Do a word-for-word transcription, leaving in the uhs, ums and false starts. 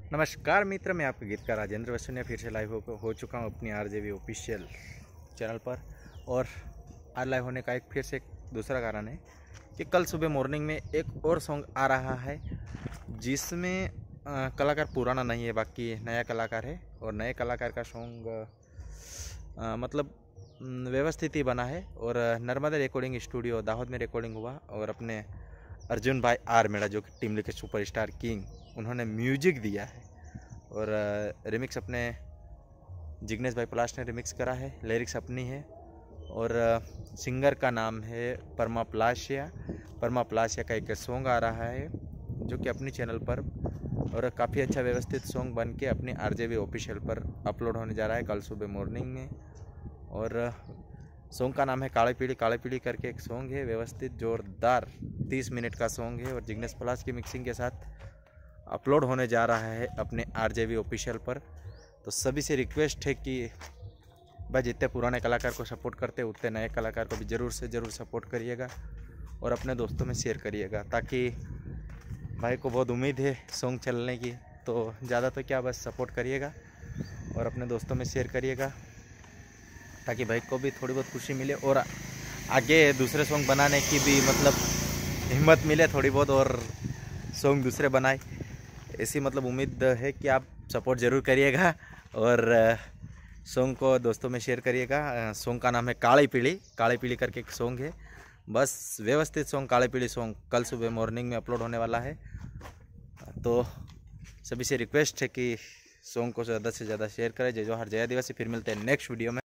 नमस्कार मित्र, मैं आपका गीतकार राजेंद्र वसुनिया फिर से लाइव हो, हो चुका हूँ अपनी आरजेवी ऑफिशियल चैनल पर। और आज लाइव होने का एक फिर से एक दूसरा कारण है कि कल सुबह मॉर्निंग में एक और सॉन्ग आ रहा है जिसमें आ, कलाकार पुराना नहीं है, बाकी नया कलाकार है। और नए कलाकार का सॉन्ग मतलब व्यवस्थित ही बना है और नर्मदा रिकॉर्डिंग स्टूडियो दाहोद में रिकॉर्डिंग हुआ। और अपने अर्जुन भाई आर मेड़ा जो कि टीम के सुपरस्टार किंग, उन्होंने म्यूजिक दिया है। और रिमिक्स अपने जिग्नेश भाई पलाश ने रिमिक्स करा है, लिरिक्स अपनी है। और सिंगर का नाम है परमा प्लाशिया। परमा प्लाशिया का एक सॉन्ग आ रहा है जो कि अपनी चैनल पर, और काफ़ी अच्छा व्यवस्थित सॉन्ग बन के अपने आरजेवी ऑफिशियल पर अपलोड होने जा रहा है कल सुबह मॉर्निंग में। और सॉन्ग का नाम है काले पीली। काले पीली करके एक सॉन्ग है, व्यवस्थित जोरदार तीस मिनट का सॉन्ग है और जिग्नेश पलाश की मिक्सिंग के साथ अपलोड होने जा रहा है अपने आरजेवी ऑफिशियल पर। तो सभी से रिक्वेस्ट है कि भाई जितने पुराने कलाकार को सपोर्ट करते हैं उतने नए कलाकार को भी ज़रूर से ज़रूर सपोर्ट करिएगा और अपने दोस्तों में शेयर करिएगा, ताकि भाई को बहुत उम्मीद है सॉन्ग चलने की। तो ज़्यादा तो क्या, बस सपोर्ट करिएगा और अपने दोस्तों में शेयर करिएगा ताकि भाई को भी थोड़ी बहुत खुशी मिले और आगे दूसरे सॉन्ग बनाने की भी मतलब हिम्मत मिले थोड़ी बहुत, और सॉन्ग दूसरे बनाए। ऐसी मतलब उम्मीद है कि आप सपोर्ट ज़रूर करिएगा और सॉन्ग को दोस्तों में शेयर करिएगा। सॉन्ग का नाम है काली पीली। काली पीली करके एक सॉन्ग है, बस व्यवस्थित सॉन्ग काली पीली सॉन्ग कल सुबह मॉर्निंग में अपलोड होने वाला है। तो सभी से रिक्वेस्ट है कि सॉन्ग को ज़्यादा से ज़्यादा शेयर करें। जय जोहार, जय आदिवासी। फिर मिलते हैं नेक्स्ट वीडियो में।